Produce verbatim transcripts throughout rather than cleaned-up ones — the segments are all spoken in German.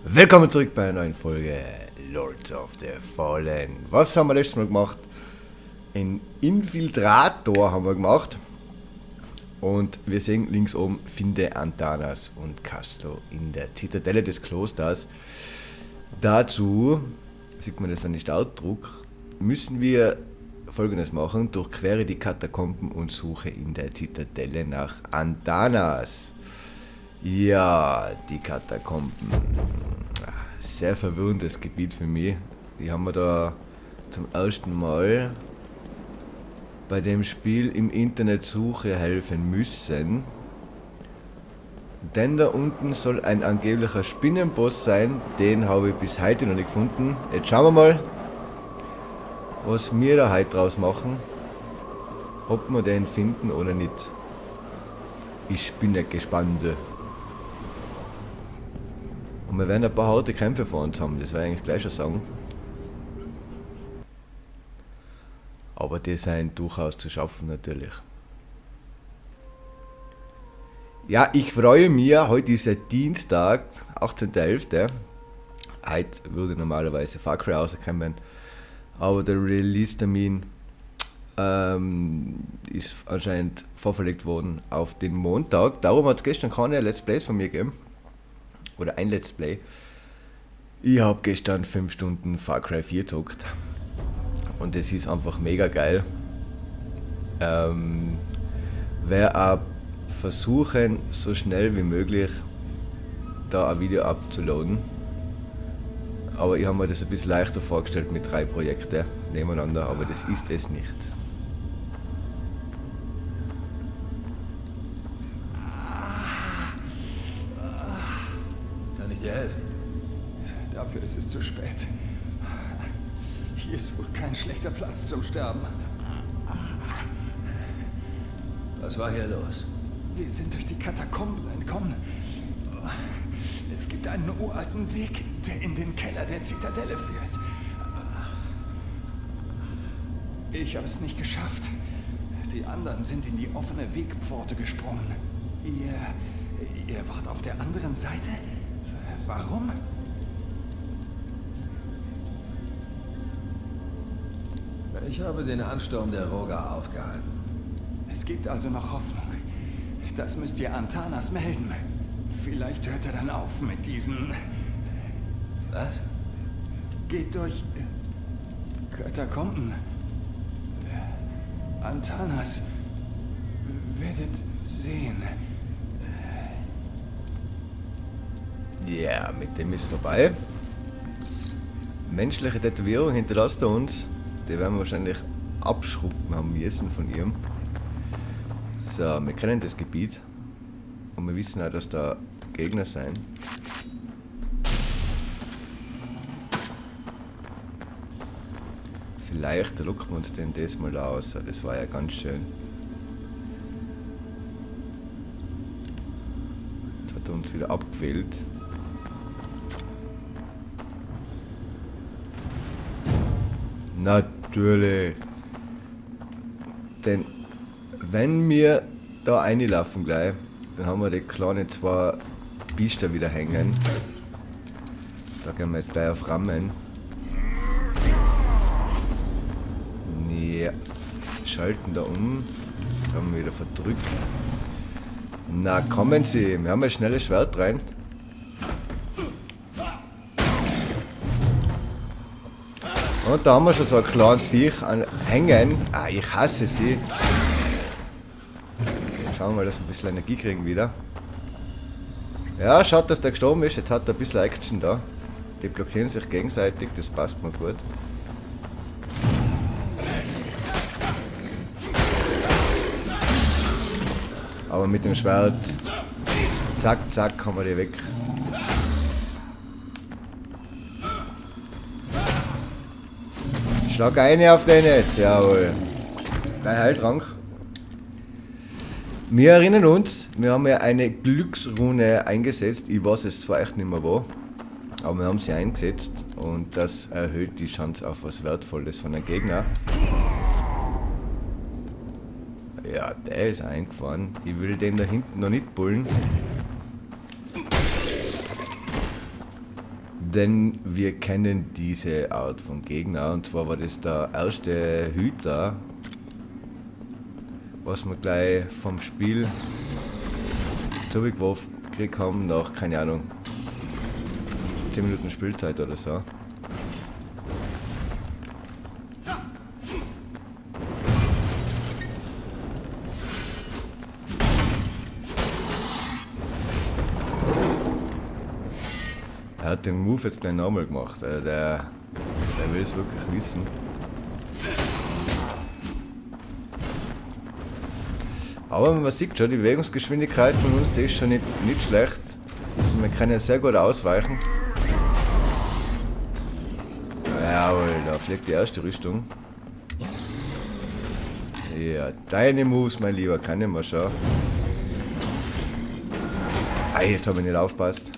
Willkommen zurück bei einer neuen Folge Lords of the Fallen. Was haben wir letztes Mal gemacht? Ein Infiltrator haben wir gemacht. Und wir sehen links oben, finde Antanas und Castro in der Zitadelle des Klosters. Dazu, sieht man das an den Startdruck, müssen wir Folgendes machen: Durchquere die Katakomben und suche in der Zitadelle nach Antanas. Ja, die Katakomben. Sehr verwirrendes Gebiet für mich. Die haben wir da zum ersten Mal bei dem Spiel im Internet Suche helfen müssen. Denn da unten soll ein angeblicher Spinnenboss sein. Den habe ich bis heute noch nicht gefunden. Jetzt schauen wir mal, was wir da heute draus machen. Ob wir den finden oder nicht. Ich bin nicht gespannt. Und wir werden ein paar harte Kämpfe vor uns haben, das werde ich eigentlich gleich schon sagen. Aber die sind durchaus zu schaffen natürlich. Ja, ich freue mich, heute ist der Dienstag, achtzehnter elfter Heute würde normalerweise Far Cry rauskommen, aber der Release-Termin ähm, ist anscheinend vorverlegt worden auf den Montag. Darum hat es gestern keine Let's Plays von mir gegeben. Oder ein Let's Play. Ich habe gestern fünf Stunden Far Cry vier gezockt. Und es ist einfach mega geil. Ähm, werde auch versuchen, so schnell wie möglich da ein Video abzuladen. Aber ich habe mir das ein bisschen leichter vorgestellt mit drei Projekten nebeneinander, aber das ist es nicht. Helfen. Dafür ist es zu spät. Hier ist wohl kein schlechter Platz zum Sterben. Was war hier los? Wir sind durch die Katakomben entkommen. Es gibt einen uralten Weg, der in den Keller der Zitadelle führt. Ich habe es nicht geschafft. Die anderen sind in die offene Wegpforte gesprungen. Ihr, ihr wart auf der anderen Seite? Warum? Ich habe den Ansturm der Roga aufgehalten. Es gibt also noch Hoffnung. Das müsst ihr Antanas melden. Vielleicht hört er dann auf mit diesen... Was? Geht durch... Katakomben. Antanas werdet sehen. Ja, mit dem ist vorbei. Menschliche Tätowierung hinterlässt er uns. Die werden wir wahrscheinlich abschrubben haben müssen von ihm. So, wir kennen das Gebiet. Und wir wissen auch, dass da Gegner sind. Vielleicht locken wir uns den das mal aus. Das war ja ganz schön. Jetzt hat er uns wieder abgewählt. Natürlich. Denn wenn wir da reinlaufen gleich, dann haben wir die kleinen zwei Biester wieder hängen. Da gehen wir jetzt gleich auf Rammen. Ja. Schalten da um. Jetzt haben wir wieder verdrückt. Na kommen Sie, wir haben ein schnelles Schwert rein. Und da haben wir schon so ein kleines Viech an hängen. Ah, ich hasse sie. Schauen wir mal, dass wir ein bisschen Energie kriegen wieder. Ja, schaut, dass der gestorben ist. Jetzt hat er ein bisschen Action da. Die blockieren sich gegenseitig, das passt mir gut. Aber mit dem Schwert, zack, zack, haben wir die weg. Schlag eine auf den jetzt, jawohl. Gleich Heiltrank. Wir erinnern uns, wir haben ja eine Glücksrune eingesetzt. Ich weiß es zwar echt nicht mehr wo, aber wir haben sie eingesetzt und das erhöht die Chance auf was Wertvolles von einem Gegner. Ja, der ist eingefahren. Ich will den da hinten noch nicht bullen. denn wir kennen diese Art von Gegner. Und zwar war das der erste Hüter, was wir gleich vom Spiel zugeworfen gekriegt haben, nach, keine Ahnung, zehn Minuten Spielzeit oder so. Er hat den Move jetzt gleich nochmal gemacht, also der, der will es wirklich wissen. Aber man sieht schon, die Bewegungsgeschwindigkeit von uns, die ist schon nicht, nicht schlecht. Also man kann ja sehr gut ausweichen. Jawohl, da fliegt die erste Rüstung. Ja, deine Moves, mein Lieber, kann ich mal schauen. Ah, jetzt habe ich nicht aufgepasst.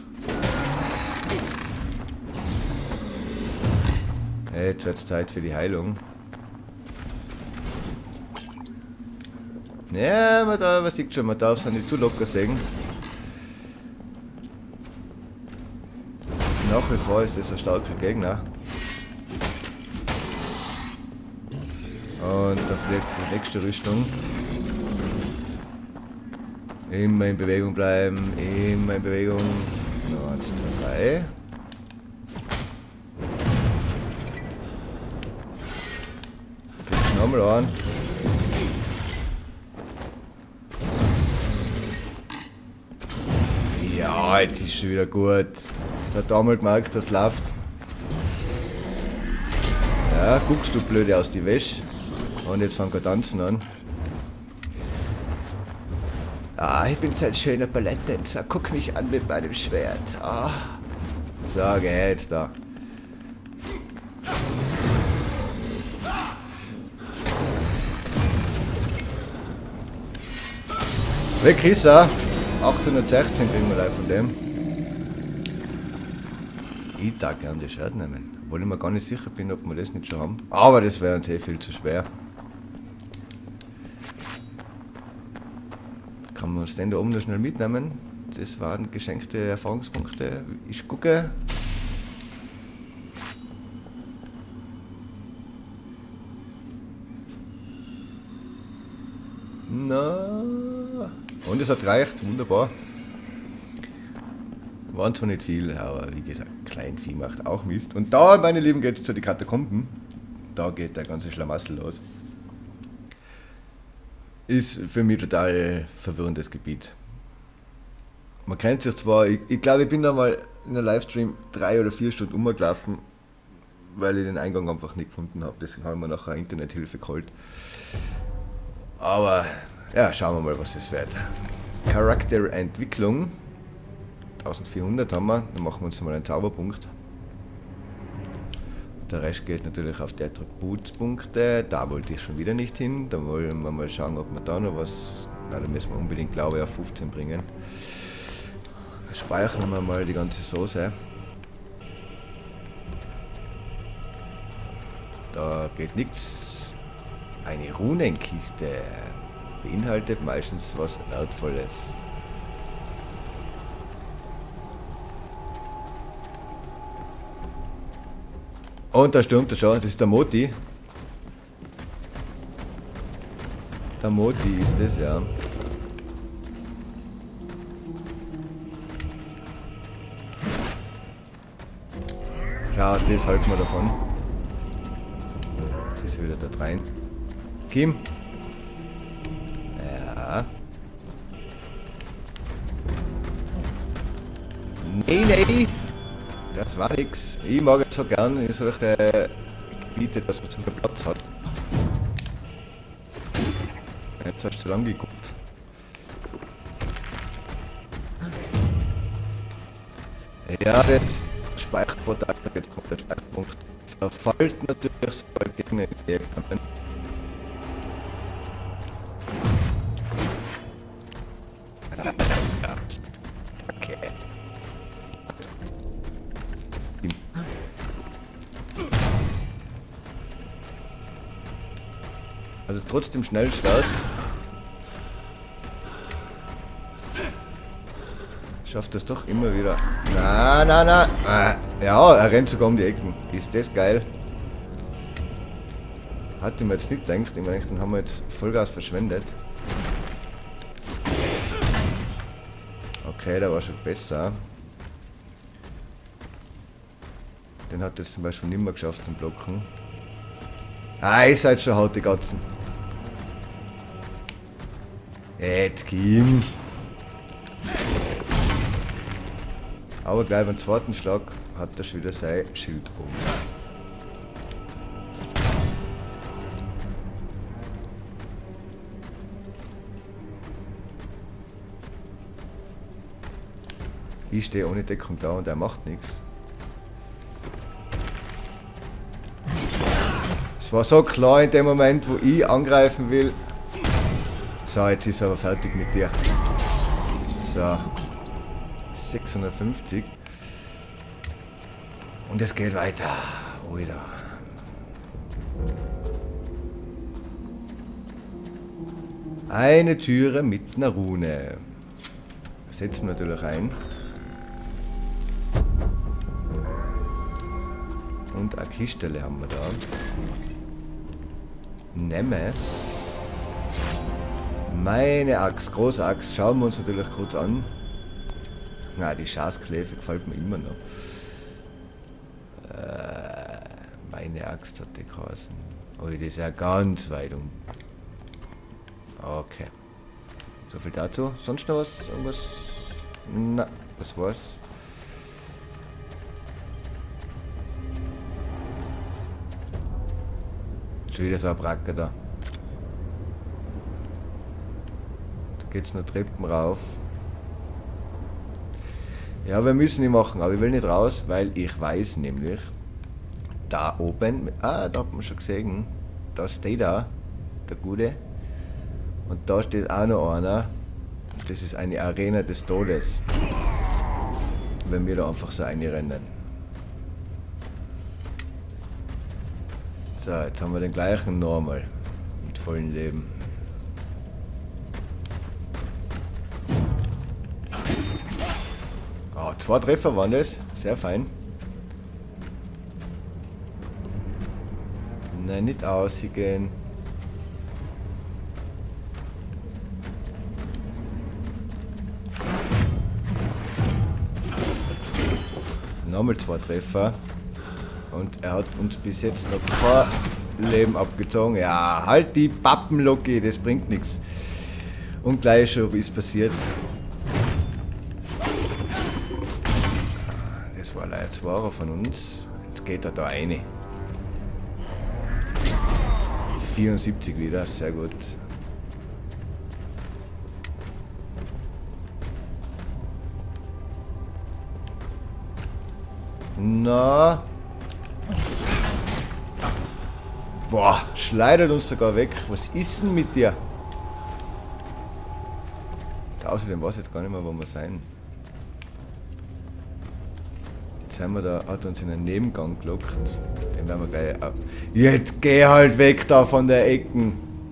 Jetzt wird es Zeit für die Heilung. Ja, man, da, man sieht schon, man darf es nicht zu locker sehen. Nach wie vor ist das ein starker Gegner. Und da fliegt die nächste Rüstung. Immer in Bewegung bleiben, immer in Bewegung. No, eins, zwei, drei. Kriegst du nochmal an. Ja, jetzt ist schon wieder gut. Da hat einmal gemerkt, das läuft. Ja, guckst du blöde aus die Wäsche. Und jetzt fangen wir tanzen an. Ah, ich bin so ein schöner Balletttänzer. Guck mich an mit meinem Schwert. Ah. So, geh jetzt da. Weg ist er. achthundertsechzehn kriegen wir live von dem. Ich darf gerne das Schwert nehmen. Obwohl ich mir gar nicht sicher bin, ob wir das nicht schon haben. Aber das wäre uns eh viel zu schwer. Kann man uns den da oben noch schnell mitnehmen? Das waren geschenkte Erfahrungspunkte. Ich gucke. Na. Und es hat reicht, wunderbar. Waren zwar nicht viel, aber wie gesagt, Kleinvieh macht auch Mist. Und da, meine Lieben, geht es zu den Katakomben. Da geht der ganze Schlamassel los. Ist für mich total verwirrendes Gebiet. Man kennt sich zwar, ich, ich glaube, ich bin da mal in einem Livestream drei oder vier Stunden umgelaufen, weil ich den Eingang einfach nicht gefunden habe. Deswegen habe ich mir nachher Internethilfe geholt. Aber ja, schauen wir mal, was es wird. Charakterentwicklung. eintausendvierhundert haben wir, dann machen wir uns mal einen Zauberpunkt. Der Rest geht natürlich auf die Attributspunkte. Da wollte ich schon wieder nicht hin. Da wollen wir mal schauen, ob wir da noch was. Na, da müssen wir unbedingt, glaube ich, auf fünfzehn bringen. Speichern wir mal die ganze Soße. Da geht nichts. Eine Runenkiste beinhaltet meistens was Wertvolles. Und da stürmt er schon, das ist der Moti. Der Moti ist das, ja. Ja, das halten wir davon. Jetzt ist er wieder da rein. Kim. Ja. Nee, nee. Das war nix. Ich mag es so gern in solche Gebiete, dass man so viel Platz hat. Jetzt hast du zu lange geguckt. Ja, das Speicherportal, jetzt kommt der Speicherpunkt. Verfällt natürlich, sobald Gegner in die Nähe kommen. Okay. Also trotzdem schnell Schwert. Schafft das doch immer wieder. Na, na, na. Ah. Ja, er rennt sogar um die Ecken. Ist das geil? Hatte mir jetzt nicht gedacht. Ich meine, dann haben wir jetzt Vollgas verschwendet. Okay, der war schon besser. Den hat es zum Beispiel nicht mehr geschafft zum Blocken. Ah, ihr seid schon haut die Gatzen. Jetzt Kim. Aber gleich beim zweiten Schlag hat er schon wieder sein Schild oben. Ich stehe ohne Deckung da und er macht nichts. Es war so klar in dem Moment, wo ich angreifen will. So, jetzt ist er aber fertig mit dir. So. sechshundertfünfzig. Und es geht weiter. Wieder. Eine Türe mit einer Rune. Setzen wir natürlich ein. Und eine Kistele haben wir da. Nemme. Meine Axt, große Axt. Schauen wir uns natürlich kurz an. Na, die Schafskläfe gefällt mir immer noch. Äh, meine Axt hat die geheißen. Oh, die ist ja ganz weit um. Okay. So viel dazu. Sonst noch was? Irgendwas? Na, was war's? Schon wieder so ein Bracker da. Da geht's noch Treppen rauf. Ja, wir müssen die machen, aber ich will nicht raus, weil ich weiß nämlich, da oben, ah, da hat man schon gesehen, da steht da, der Gute, und da steht auch noch einer, das ist eine Arena des Todes, wenn wir da einfach so reinrennen. So, jetzt haben wir den gleichen nochmal, mit vollem Leben. Oh, zwei Treffer waren das. Sehr fein. Nein, nicht ausgehen. Nochmal zwei Treffer. Und er hat uns bis jetzt noch kein Leben abgezogen. Ja, halt die Pappenlocke, das bringt nichts. Und gleich schon ist passiert. Das war leider zwei von uns. Jetzt geht er da rein. vierundsiebzig wieder, sehr gut. Na. Boah, schleudert uns sogar weg. Was ist denn mit dir? Außerdem weiß ich jetzt gar nicht mehr, wo wir sein. Jetzt sind wir da, hat uns in einen Nebengang gelockt. Den werden wir gleich ab. Jetzt geh halt weg da von der Ecken.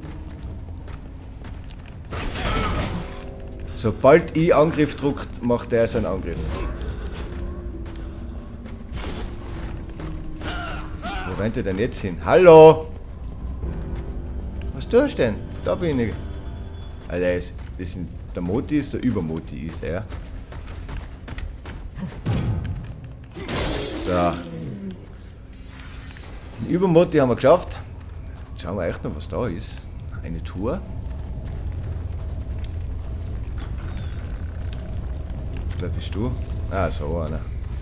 Sobald ich Angriff druckt, macht der seinen Angriff. Wo rennt er denn jetzt hin? Hallo! Was tust du denn? Da bin ich. Also der, ist, das ist, der Moti ist, der Übermoti ist er. So. Den Übermoti haben wir geschafft. Jetzt schauen wir echt noch, was da ist. Eine Tour. Wer bist du? Ah, so einer.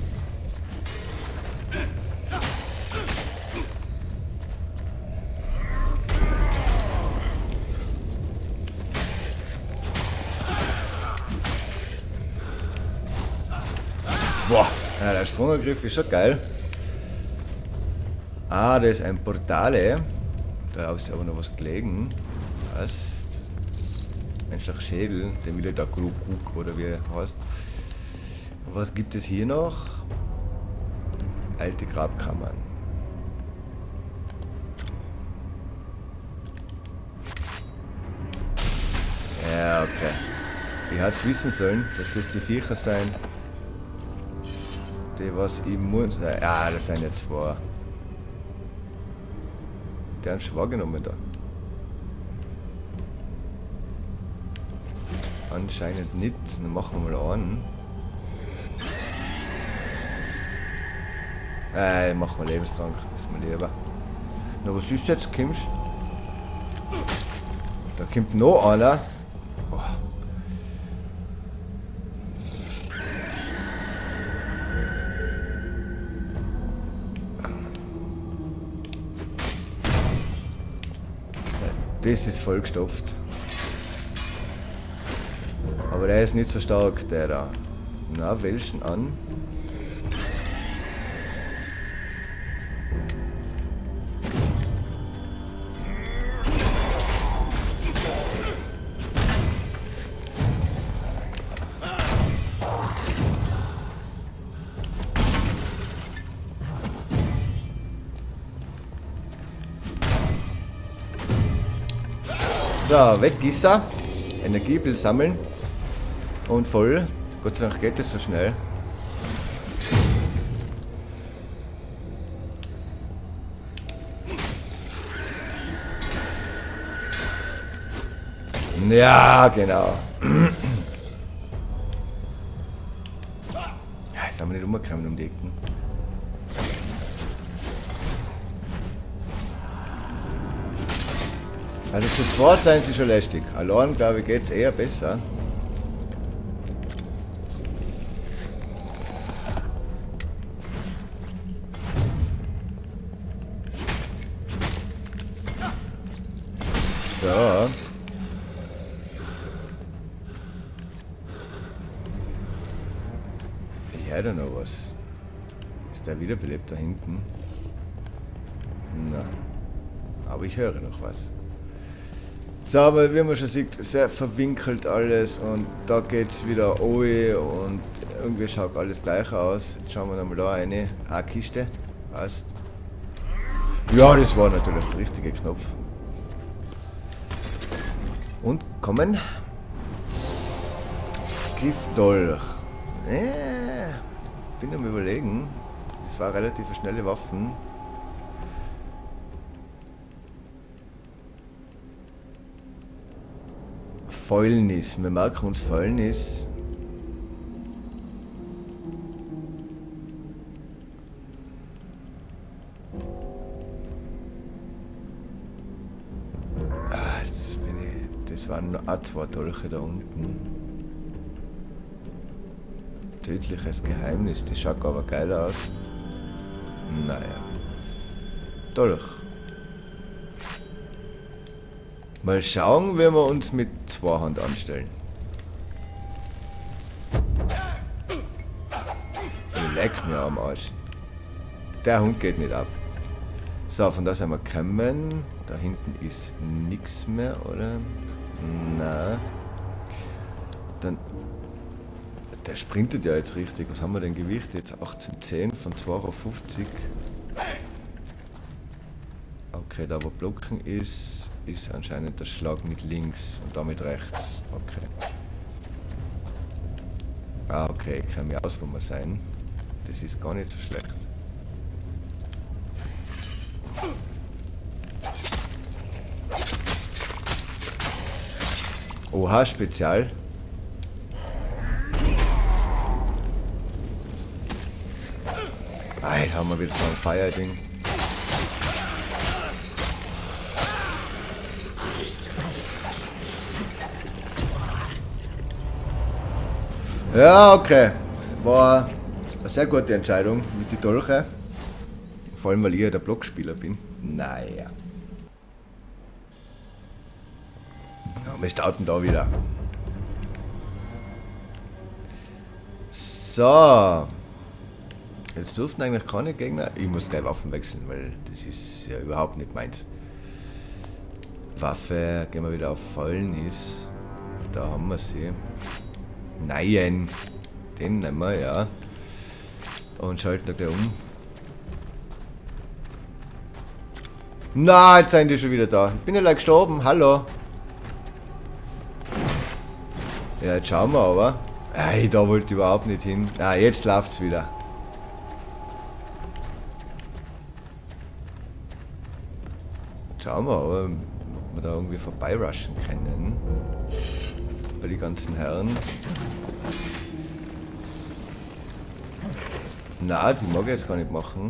Boah, ja, der Sprungangriff ist schon geil. Ah, da ist ein Portale. Da ist aber noch was gelegen. Passt. Menschlicher Schädel, der wieder der Krukuk oder wie er heißt. Und was gibt es hier noch? Alte Grabkammern. Ja, okay. Ich hätte es wissen sollen, dass das die Viecher sein. Die was immun sein. Ja, das sind ja zwei. Der hat schon wahrgenommen da. Anscheinend nicht. Dann machen wir mal einen. Äh, machen wir Lebenstrank. Ist mir lieber. Na, was ist jetzt? Kommst da kommt noch einer. Oh. Das ist vollgestopft. Aber der ist nicht so stark, der da. Na, welchen an? So, weg ist er. Energiebild sammeln. Und voll. Gott sei Dank geht es so schnell. Ja, genau. Ja, jetzt haben wir nicht umgekommen um die Ecken. Also zu zweit sein sie schon lästig. Allein, glaube ich, geht es eher besser. So. Ich höre da noch was. Ist der wiederbelebt da hinten? Na. Aber ich höre noch was. So, aber wie man schon sieht, sehr verwinkelt alles und da geht's wieder oje und irgendwie schaut alles gleich aus. Jetzt schauen wir nochmal da eine A-Kiste. Passt. Ja, das war natürlich der richtige Knopf. Und kommen. Griffdolch. Äh, bin am Überlegen. Das war relativ schnelle Waffen. Fäulnis. Wir merken uns Fäulnis. Ah, jetzt bin ich. Das waren nur auch zwei Dolche da unten. Tödliches Geheimnis. Das schaut aber geil aus. Naja. Dolch. Mal schauen, wie wir uns mit zwei Hand anstellen. Ich leck mir am Arsch. Der Hund geht nicht ab. So, von da sind wir gekommen. Da hinten ist nichts mehr, oder? Na. Dann. Der sprintet ja jetzt richtig. Was haben wir denn Gewicht? Jetzt achtzehn Komma zehn von zweihundertfünfzig. Okay, da wo Blocken ist, ist anscheinend der Schlag mit links und damit rechts. Okay. Ah, okay, ich kenne mich aus, wo wir sein. Das ist gar nicht so schlecht. Oha, Spezial. Ah, jetzt haben wir wieder so ein Feierding. Ja, okay. War eine sehr gute Entscheidung mit den Dolche. Vor allem, weil ich ja der Blockspieler bin. Naja. Ja, wir starten da wieder. So. Jetzt dürften eigentlich keine Gegner. Ich muss gleich Waffen wechseln, weil das ist ja überhaupt nicht meins. Waffe, gehen wir wieder auf Fäulnis. Da haben wir sie. Nein, den nehmen wir, ja. Und schalten da gleich um. Na, jetzt sind die schon wieder da. Ich bin ja gleich gestorben, hallo. Ja, jetzt schauen wir aber. Ey, da wollte ich überhaupt nicht hin. Ah, jetzt läuft's wieder. Schauen wir aber, ob wir da irgendwie vorbeirushen können. Bei den ganzen Herren. Na, die mag ich jetzt gar nicht machen.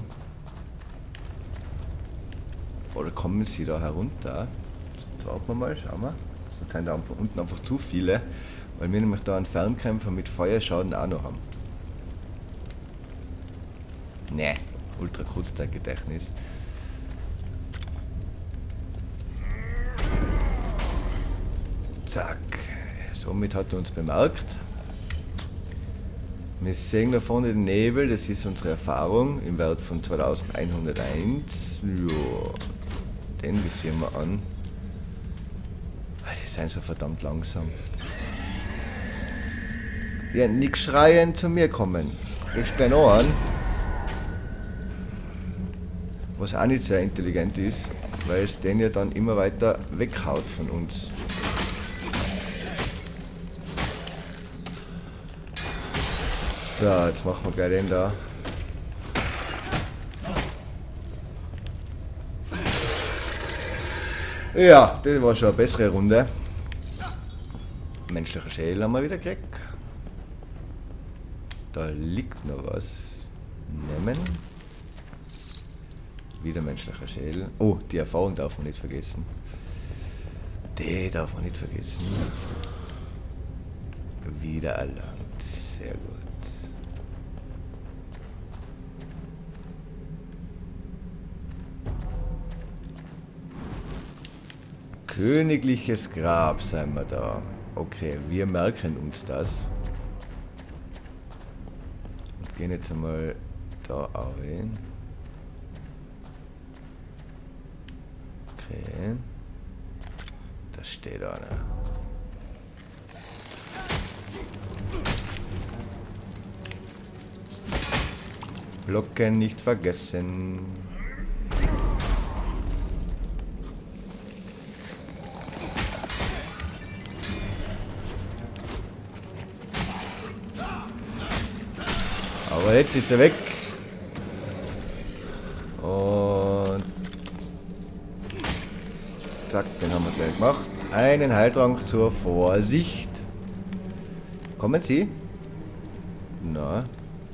Oder kommen sie da herunter? Warten wir mal, schauen wir. Sonst sind da unten einfach zu viele. Weil wir nämlich da einen Fernkämpfer mit Feuerschaden auch noch haben. Ne, ultra Kurzzeitgedächtnis. Zack. Somit hat er uns bemerkt. Wir sehen da vorne den Nebel, das ist unsere Erfahrung im Wert von zweitausendeinhunderteins. Ja, den visieren wir an. Die sind so verdammt langsam. Ja, nix schreien, zu mir kommen. Ich stehe noch an. Was auch nicht sehr intelligent ist, weil es den ja dann immer weiter weghaut von uns. So, jetzt machen wir gleich den da. Ja, das war schon eine bessere Runde. Menschlicher Schädel haben wir wieder gekriegt. Da liegt noch was. Nehmen. Wieder menschlicher Schädel. Oh, die Erfahrung darf man nicht vergessen. Die darf man nicht vergessen. Wieder erlangt. Sehr gut. Königliches Grab, sind wir da. Okay, wir merken uns das. Und gehen jetzt einmal da auch hin. Okay. Da steht einer. Blocken nicht vergessen. Aber jetzt ist er weg. Und zack, den haben wir gleich gemacht. Einen Heiltrank zur Vorsicht. Kommen Sie? Na.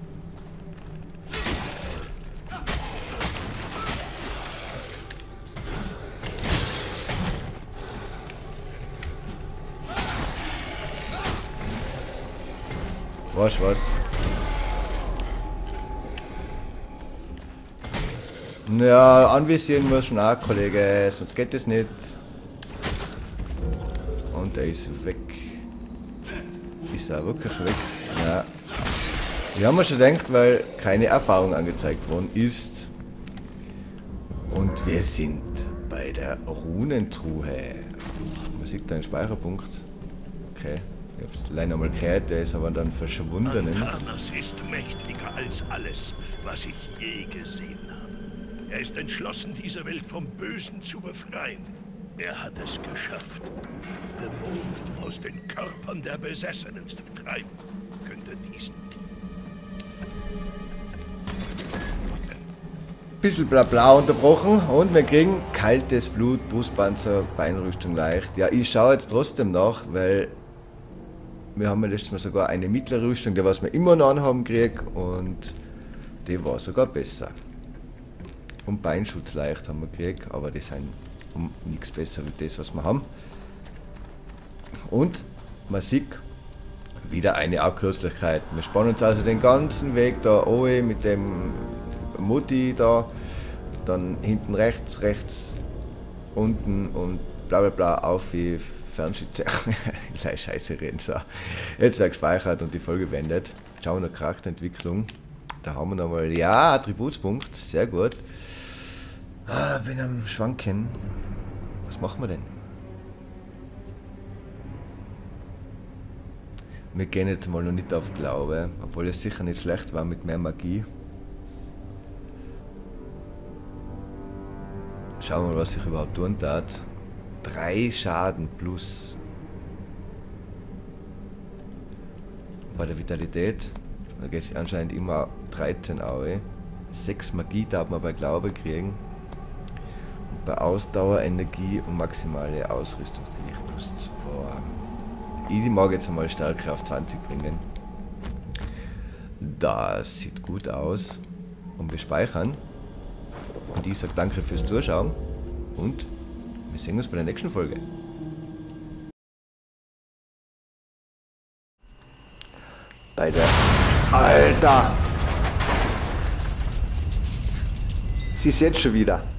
Was, was? Ja, anvisieren muss schon auch, Kollege, sonst geht das nicht. Und der ist weg. Ist er wirklich weg? Ja. Wir haben mir schon gedacht, weil keine Erfahrung angezeigt worden ist. Und wir sind bei der Runentruhe. Man sieht da einen Speicherpunkt. Okay, ich hab's leider mal gehört, der ist aber dann verschwunden. Artanas ist mächtiger als alles, was ich je gesehen habe. Er ist entschlossen, diese Welt vom Bösen zu befreien. Er hat es geschafft, Dämonen aus den Körpern der Besessenen zu treiben. Könnte diesen... Bisschen bla bla unterbrochen und wir kriegen kaltes Blut, Brustpanzer, Beinrüstung leicht. Ja, ich schaue jetzt trotzdem nach, weil wir haben ja letztes Mal sogar eine mittlere Rüstung, die was wir immer noch anhaben krieg und die war sogar besser. Und Beinschutz leicht haben wir gekriegt, aber die sind um nichts besser wie das, was wir haben. Und man sieht wieder eine Abkürzlichkeit. Wir spannen uns also den ganzen Weg da oben mit dem Mutti da, dann hinten rechts, rechts, unten und bla bla bla auf wie Fernschütze. Gleich Scheiße reden. So. Jetzt ist er gespeichert und die Folge beendet. Schauen wir noch Charakterentwicklung. Da haben wir nochmal, ja, Attributspunkt, sehr gut. Ah, bin am Schwanken. Was machen wir denn? Wir gehen jetzt mal noch nicht auf Glaube, obwohl es sicher nicht schlecht war mit mehr Magie. Schauen wir mal, was ich überhaupt tun tat. Drei Schaden plus. Bei der Vitalität, da geht es anscheinend immer dreizehn Aue. Sechs Magie darf man bei Glaube kriegen. Und bei Ausdauer, Energie und maximale Ausrüstung. Ich plus zwei. Ich mag jetzt einmal Stärke auf zwanzig bringen. Das sieht gut aus. Und wir speichern. Und ich sage danke fürs Zuschauen. Und wir sehen uns bei der nächsten Folge. Bei der... Alter! Sie ist jetzt schon wieder.